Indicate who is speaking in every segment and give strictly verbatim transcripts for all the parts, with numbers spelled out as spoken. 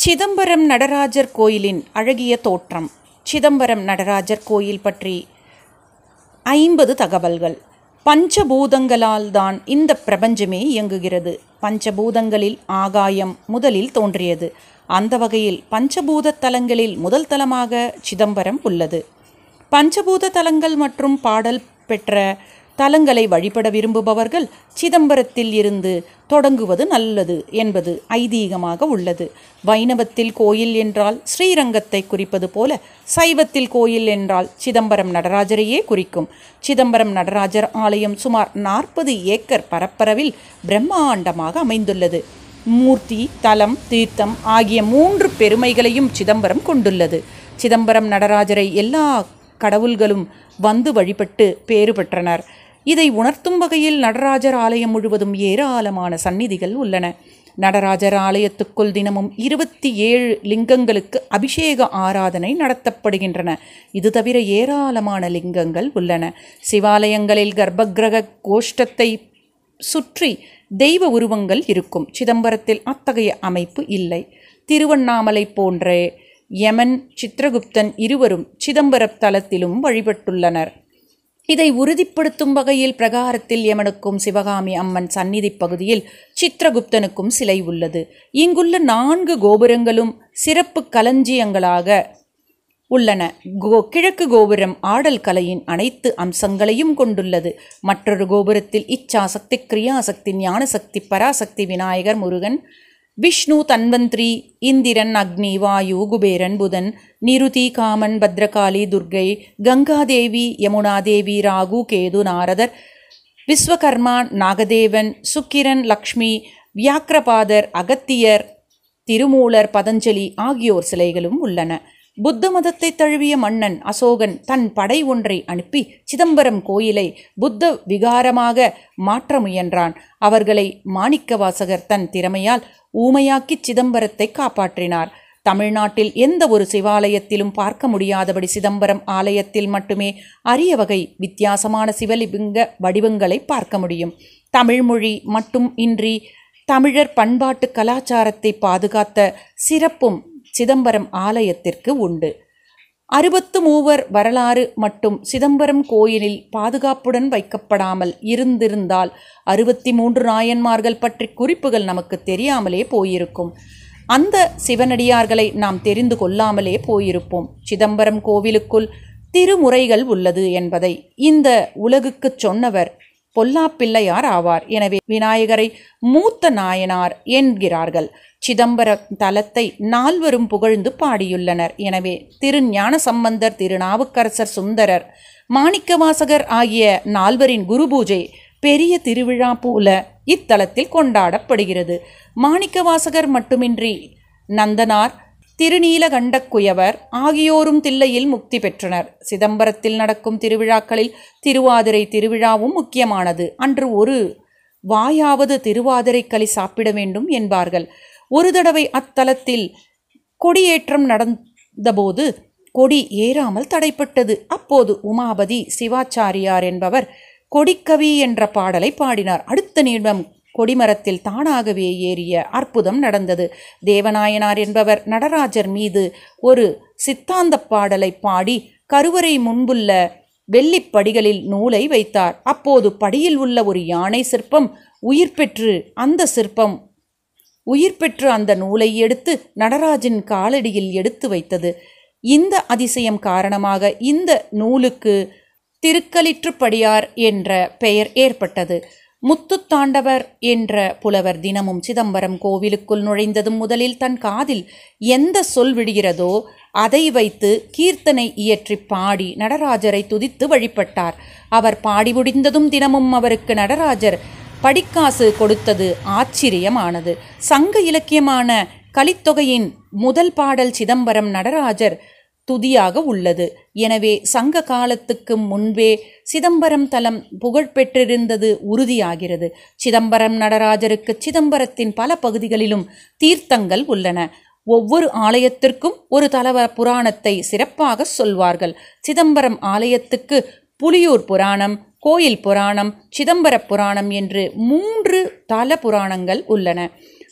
Speaker 1: சிதம்பரம் நடராஜர் கோயிலின் அழகிய தோற்றம். சிதம்பரம் நடராஜர் கோயில் பற்றி ஐம்பது தகவல்கள். பஞ்சபூதங்களால் தான் இந்த பிரபஞ்சமே இயங்குகிறது. பஞ்சபூதங்களில் ஆகாயம் முதலில் தோன்றியது. அந்த வகையில் பஞ்சபூத தலங்களில் முதல் தலமாக சிதம்பரம் உள்ளது. பஞ்சபூத தலங்கள் மற்றும் பாடல் பெற்ற தலங்களை வழிபட விரும்புபவர்கள் சிதம்பரத்தில் இருந்து தொடங்குவது நல்லது என்பது ஐதீகமாக உள்ளது. வைணவத்தில் கோயில் என்றால் ஸ்ரீரங்கத்தை குறிப்பது போல சைவத்தில் கோயில் என்றால் சிதம்பரம் நடராஜரையே குறிக்கும். சிதம்பரம் நடராஜர் ஆலயம் சுமார் நாற்பது ஏக்கர் பரப்பளவில் பிரம்மாண்டமாக அமைந்துள்ளது. மூர்த்தி, தலம், தீர்த்தம் ஆகிய மூன்று பெருமைகளையும் சிதம்பரம் கொண்டுள்ளது. சிதம்பரம் நடராஜரை எல்லா கடவுள்களும் வந்து வழிபட்டு பேறு பெற்றனர். இதை உணர்த்தும் வகையில் நடராஜர் ஆலயம் முழுவதும் ஏராளமான சந்நிதிகள் உள்ளன. நடராஜர் ஆலயத்துக்குள் தினமும் இருபத்தி ஏழு லிங்கங்களுக்கு அபிஷேக ஆராதனை நடத்தப்படுகின்றன. இது தவிர ஏராளமான லிங்கங்கள் உள்ளன. சிவாலயங்களில் கர்ப்பகிரக கோஷ்டத்தை சுற்றி தெய்வ உருவங்கள் இருக்கும். சிதம்பரத்தில் அத்தகைய அமைப்பு இல்லை. திருவண்ணாமலை போன்ற யமன், சித்திரகுப்தன் இருவரும் சிதம்பர தலத்திலும் வழிபட்டுள்ளனர். இதை உறுதிப்படுத்தும் வகையில் பிரகாரத்தில் யமனுக்கும் சிவகாமி அம்மன் சந்நிதி பகுதியில் சித்திரகுப்தனுக்கும் சிலை உள்ளது. இங்குள்ள நான்கு கோபுரங்களும் சிறப்பு களஞ்சியங்களாக உள்ளன. கோ கிழக்கு கோபுரம் ஆடல் கலையின் அனைத்து அம்சங்களையும் கொண்டுள்ளது. மற்றொரு கோபுரத்தில் இச்சாசக்தி, கிரியாசக்தி, ஞானசக்தி, பராசக்தி, விநாயகர், முருகன், விஷ்ணு, தன்வந்திரி, இந்திரன், அக்னி, வாயு, குபேரன், புதன், நிருதி, காமன், பத்ரகாளி, துர்கை, கங்காதேவி, யமுனாதேவி, ராகு, கேது, நாரதர், விஸ்வகர்மா, நாகதேவன், சுக்கிரன், லக்ஷ்மி, வியாக்கிரபாதர், அகத்தியர், திருமூலர், பதஞ்சலி ஆகியோர் சிலைகளும் உள்ளன. புத்த மதத்தை தழுவிய மன்னன் அசோகன் தன் படை ஒன்றை அனுப்பி சிதம்பரம் கோயிலை புத்த விகாரமாக மாற்ற முயன்றான். அவர்களை மாணிக்கவாசகர் தன் திறமையால் ஊமையாக்கி சிதம்பரத்தை காப்பாற்றினார். தமிழ்நாட்டில் எந்த ஒரு சிவாலயத்திலும் பார்க்க முடியாதபடி சிதம்பரம் ஆலயத்தில் மட்டுமே அரிய வகை வித்தியாசமான சிவலிங்க வடிவங்களை பார்க்க முடியும். தமிழ்மொழி மட்டும் இன்றி தமிழர் பண்பாட்டு கலாச்சாரத்தை பாதுகாத்த சிறப்பும் சிதம்பரம் ஆலயத்திற்கு உண்டு. அறுபத்து மூவர் வரலாறு மட்டும் சிதம்பரம் கோயிலில் பாதுகாப்புடன் வைக்கப்படாமல் இருந்திருந்தால் அறுபத்தி மூன்று நாயன்மார்கள் பற்றி குறிப்புகள் நமக்கு தெரியாமலே போயிருக்கும். அந்த சிவனடியார்களை நாம் தெரிந்து கொள்ளாமலே போயிருப்போம். சிதம்பரம் கோவிலுக்குள் திருமுறைகள் உள்ளது என்பதை இந்த உலகுக்கு சொன்னவர் பொல்லாப்பிள்ளையார் ஆவார். எனவே விநாயகரை மூத்த நாயனார் என்கிறார்கள். சிதம்பர தலத்தை நால்வரும் புகழ்ந்து பாடியுள்ளனர். எனவே திரு ஞான சம்பந்தர், திருநாவுக்கரசர், சுந்தரர், மாணிக்கவாசகர் ஆகிய நால்வரின் குரு பூஜை பெரிய திருவிழா போல இத்தலத்தில் கொண்டாடப்படுகிறது. மாணிக்கவாசகர் மட்டுமின்றி நந்தனார், திருநீலகண்ட குயவர் ஆகியோரும் தில்லையில் முக்தி பெற்றனர். சிதம்பரத்தில் நடக்கும் திருவிழாக்களில் திருவாதிரை திருவிழாவும் முக்கியமானது. அன்று ஒரு வாயாவது திருவாதிரை களி சாப்பிட வேண்டும் என்பார்கள். ஒரு தடவை அத்தலத்தில் கொடியேற்றம் நடந்தபோது கொடி ஏறாமல் தடைப்பட்டது. அப்போது உமாபதி சிவாச்சாரியார் என்பவர் கொடிக்கவி என்ற பாடலை பாடினார். அடுத்த நிமிடம் கொடிமரத்தில் தானாகவே ஏறிய அற்புதம் நடந்தது. தேவநாயனார் என்பவர் நடராஜர் மீது ஒரு சித்தாந்த பாடலை பாடி கருவறை முன்புள்ள வெள்ளிப்படிகளில் நூலை வைத்தார். அப்போது படியில் உள்ள ஒரு யானை சிற்பம் உயிர் பெற்று அந்த சிற்பம் உயிர் பெற்று அந்த நூலை எடுத்து நடராஜின் காலடியில் எடுத்து வைத்தது. இந்த அதிசயம் காரணமாக இந்த நூலுக்கு திருக்களிற்றுப்படியார் என்ற பெயர் ஏற்பட்டது. முத்துத்தாண்டவர் என்ற புலவர் தினமும் சிதம்பரம் கோவிலுக்குள் நுழைந்ததும் முதலில் தன் காதில் எந்த சொல் விடுகிறதோ அதை வைத்து கீர்த்தனை இயற்றி பாடி நடராஜரை துதித்து வழிபட்டார். அவர் பாடி முடிந்ததும் தினமும் அவருக்கு நடராஜர் படிக்காசு கொடுத்தது ஆச்சரியமானது. சங்க இலக்கியமான கலித்தொகையின் முதல் பாடல் சிதம்பரம் நடராஜர் துதியாக உள்ளது. எனவே சங்க காலத்துக்கு முன்பே சிதம்பரம் தலம் புகழ் பெற்றிருந்தது உறுதியாகிறது. சிதம்பரம் நடராஜருக்கு சிதம்பரத்தின் பல பகுதிகளிலும் தீர்த்தங்கள் உள்ளன. ஒவ்வொரு ஆலயத்திற்கும் ஒரு தல புராணத்தை சிறப்பாக சொல்வார்கள். சிதம்பரம் ஆலயத்துக்கு புலியூர் புராணம், கோயில் புராணம், சிதம்பர புராணம் என்று மூன்று தல புராணங்கள் உள்ளன.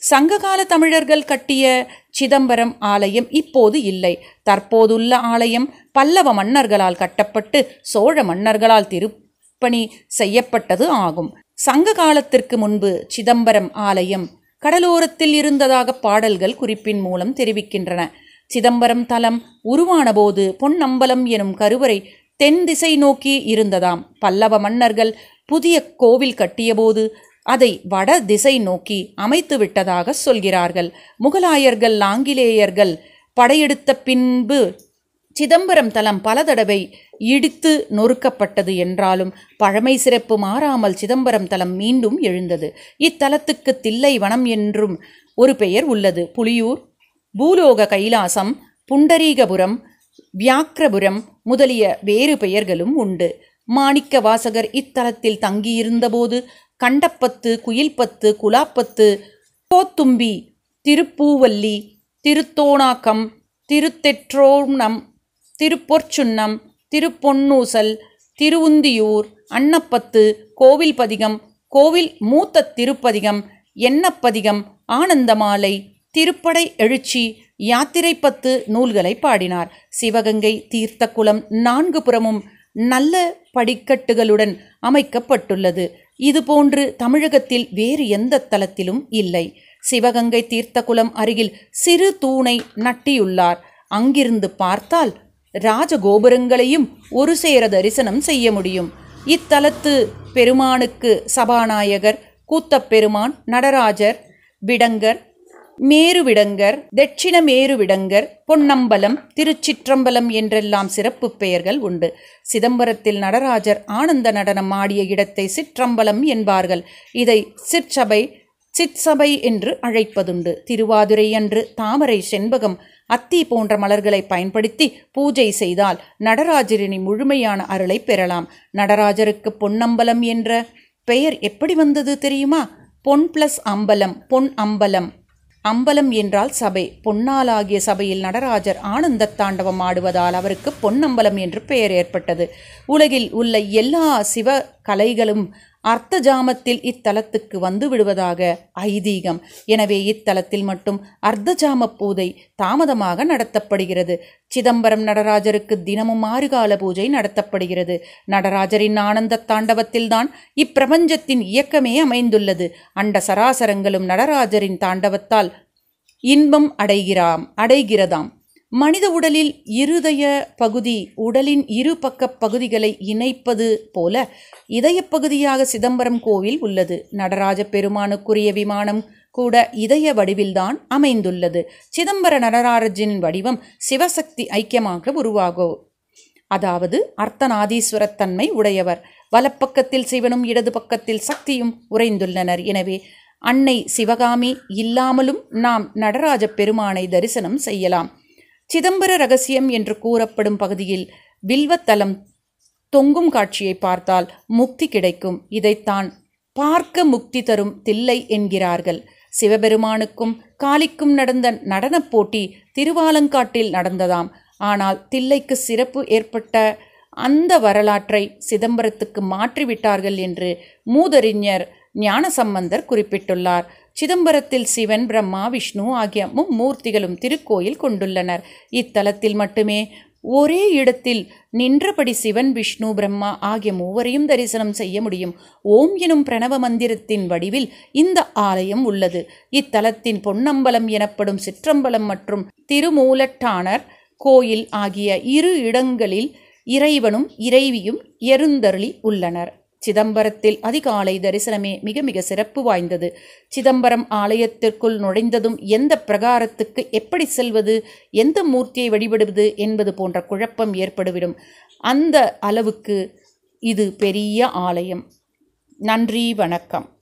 Speaker 1: சங்ககால தமிழர்கள் கட்டிய சிதம்பரம் ஆலயம் இப்போது இல்லை. தற்போதுள்ள ஆலயம் பல்லவ மன்னர்களால் கட்டப்பட்டு சோழ மன்னர்களால் திருப்பணி செய்யப்பட்டது ஆகும். சங்க காலத்திற்கு முன்பு சிதம்பரம் ஆலயம் கடலோரத்தில் இருந்ததாக பாடல்கள் குறிப்பின் மூலம் தெரிவிக்கின்றன. சிதம்பரம் தலம் உருவான போது பொன்னம்பலம் எனும் கருவறை தென் திசை நோக்கி இருந்ததாம். பல்லவ மன்னர்கள் புதிய கோவில் கட்டியபோது அதை வட திசை நோக்கி அமைத்து விட்டதாக சொல்கிறார்கள். முகலாயர்கள் ஆங்கிலேயர்கள் படையெடுத்த பின்பு சிதம்பரம் தலம் பல தடவை இடித்து நொறுக்கப்பட்டது என்றாலும் பழமை சிறப்பு மாறாமல் சிதம்பரம் தலம் மீண்டும் எழுந்தது. இத்தலத்துக்கு தில்லை வனம் என்றும் ஒரு பெயர் உள்ளது. புலியூர், பூலோக கைலாசம், புண்டரீகபுரம், வியாக்கிரபுரம் முதலிய வேறு பெயர்களும் உண்டு. மாணிக்க வாசகர் இத்தலத்தில் தங்கியிருந்தபோது கண்டப்பத்து, குயில்பத்து, குலாப்பத்து, கோத்தும்பி, திருப்பூவல்லி, திருத்தோணாக்கம், திருத்தெற்றோணம், திருப்பொற்சுன்னம், திருப்பொன்னூசல், திருவுந்தியூர், அன்னப்பத்து, கோவில் பதிகம், கோவில் மூத்த திருப்பதிகம், எண்ணப்பதிகம், ஆனந்தமாலை, திருப்படை எழுச்சி, யாத்திரைப்பத்து நூல்களை பாடினார். சிவகங்கை தீர்த்தக்குளம் நான்கு புறமும் நல்ல படிக்கட்டுகளுடன் அமைக்கப்பட்டுள்ளது. இதுபோன்று தமிழகத்தில் வேறு எந்த தலத்திலும் இல்லை. சிவகங்கை தீர்த்தக்குளம் அருகில் சிறு தூணை நட்டியுள்ளார். அங்கிருந்து பார்த்தால் ராஜகோபுரங்களையும் ஒரு சேர தரிசனம் செய்ய முடியும். இத்தலத்து பெருமானுக்கு சபாநாயகர், கூத்தப்பெருமான், நடராஜர், விடங்கர், மேருவிடங்கர், தட்சிண மேருவிடங்கர், பொன்னம்பலம், திருச்சிற்றம்பலம் என்றெல்லாம் சிறப்பு பெயர்கள் உண்டு. சிதம்பரத்தில் நடராஜர் ஆனந்த நடனம் ஆடிய இடத்தை சிற்றம்பலம் என்பார்கள். இதை சிற்சபை, சிற்சபை என்று அழைப்பதுண்டு. திருவாதிரை அன்று தாமரை, செண்பகம், அத்தி போன்ற மலர்களை பயன்படுத்தி பூஜை செய்தால் நடராஜரின் முழுமையான அருளை பெறலாம். நடராஜருக்கு பொன்னம்பலம் என்ற பெயர் எப்படி வந்தது தெரியுமா? பொன் பிளஸ் அம்பலம், பொன் அம்பலம். அம்பலம் என்றால் சபை. பொன்னாலாகிய சபையில் நடராஜர் ஆனந்த தாண்டவம் ஆடுவதால் அவருக்கு பொன்னம்பலம் என்று பெயர் ஏற்பட்டது. உலகில் உள்ள எல்லா சிவ கலைகளும் அர்த்த ஜாமத்தில் இத்தலத்துக்கு வந்து விடுவதாக ஐதீகம். எனவே இத்தலத்தில் மட்டும் அர்த்தஜாம பூஜை தாமதமாக நடத்தப்படுகிறது. சிதம்பரம் நடராஜருக்கு தினமும் ஆறுகால பூஜை நடத்தப்படுகிறது. நடராஜரின் ஆனந்த தாண்டவத்தில்தான் இப்பிரபஞ்சத்தின் இயக்கமே அமைந்துள்ளது. அண்ட சராசரங்களும் நடராஜரின் தாண்டவத்தால் இன்பம் அடைகிறாம் அடைகிறதாம். மனித உடலில் இருதய பகுதி உடலின் இரு பக்க பகுதிகளை இணைப்பது போல இதய பகுதியாக சிதம்பரம் கோவில் உள்ளது. நடராஜ பெருமானுக்குரிய விமானம் கூட இதய வடிவில்தான் அமைந்துள்ளது. சிதம்பர நடராஜனின் வடிவம் சிவசக்தி ஐக்கியமாக உருவாகும். அதாவது அர்த்தநாதீஸ்வரத்தன்மை உடையவர். வலப்பக்கத்தில் சிவனும் இடது பக்கத்தில் சக்தியும் உறைந்துள்ளனர். எனவே அன்னை சிவகாமி இல்லாமலும் நாம் நடராஜ பெருமானை தரிசனம் செய்யலாம். சிதம்பர ரகசியம் என்று கூறப்படும் பகுதியில் வில்வத்தலம் தொங்கும் காட்சியை பார்த்தால் முக்தி கிடைக்கும். இதைத்தான் பார்க்க முக்தி தரும் தில்லை என்கிறார்கள். சிவபெருமானுக்கும் காளிக்கும் நடந்த நடனப் போட்டி திருவாலங்காட்டில் நடந்ததாம். ஆனால் தில்லைக்கு சிறப்பு ஏற்பட்ட அந்த வரலாற்றை சிதம்பரத்துக்கு மாற்றிவிட்டார்கள் என்று மூதறிஞர் ஞானசம்பந்தர் குறிப்பிட்டுள்ளார். சிதம்பரத்தில் சிவன், பிரம்மா, விஷ்ணு ஆகிய மும்மூர்த்திகளும் திருக்கோயில் கொண்டுள்ளனர். இத்தலத்தில் மட்டுமே ஒரே இடத்தில் நின்றபடி சிவன், விஷ்ணு, பிரம்மா ஆகிய மூவரையும் தரிசனம் செய்ய முடியும். ஓம் எனும் பிரணவ மந்திரத்தின் வடிவில் இந்த ஆலயம் உள்ளது. இத்தலத்தின் பொன்னம்பலம் எனப்படும் சிற்றம்பலம் மற்றும் திருமூலட்டானர் கோயில் ஆகிய இரு இடங்களில் இறைவனும் இறைவியும் எழுந்தருளி உள்ளனர். சிதம்பரத்தில் அதிகாலை தரிசனமே மிக மிக சிறப்பு வாய்ந்தது. சிதம்பரம் ஆலயத்திற்குள் நுழைந்ததும் எந்த பிரகாரத்துக்கு எப்படி செல்வது, எந்த மூர்த்தியை வழிபடுவது என்பது போன்ற குழப்பம் ஏற்பட்டுவிடும். அந்த அளவுக்கு இது பெரிய ஆலயம். நன்றி, வணக்கம்.